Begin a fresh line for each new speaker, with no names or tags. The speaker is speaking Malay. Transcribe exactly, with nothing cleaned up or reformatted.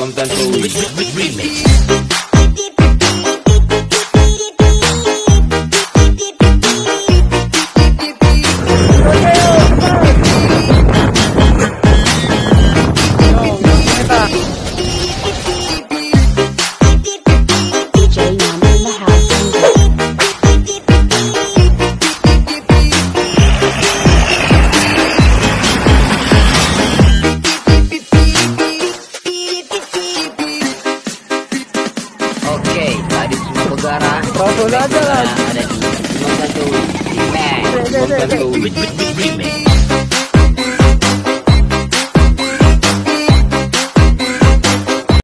Belum tentu remix.
Proto aja lah.
Ada di Belum tentu remix. Belum tentu remix.